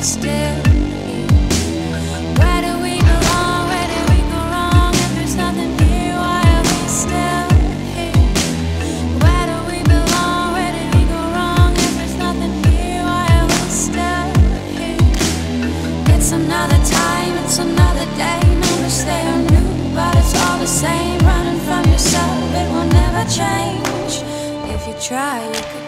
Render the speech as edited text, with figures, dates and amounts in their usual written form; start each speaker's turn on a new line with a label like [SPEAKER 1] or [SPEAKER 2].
[SPEAKER 1] still here? Where do we belong? Where did we go wrong? If there's nothing here, why are we still here? Where do we belong? Where did we go wrong? If there's nothing here, why are we still here? It's another time, it's another day. No mistake or new, but it's all the same. Running from yourself, it will never change. If you try, you could